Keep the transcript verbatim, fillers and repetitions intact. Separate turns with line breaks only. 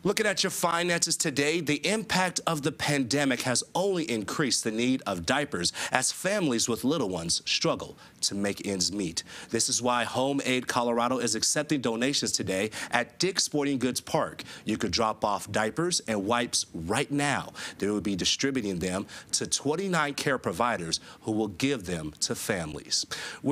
Looking at your finances today, the impact of the pandemic has only increased the need of diapers as families with little ones struggle to make ends meet. This is why Home Aid Colorado is accepting donations today at Dick's Sporting Goods Park. You could drop off diapers and wipes right now. They will be distributing them to twenty-nine care providers who will give them to families.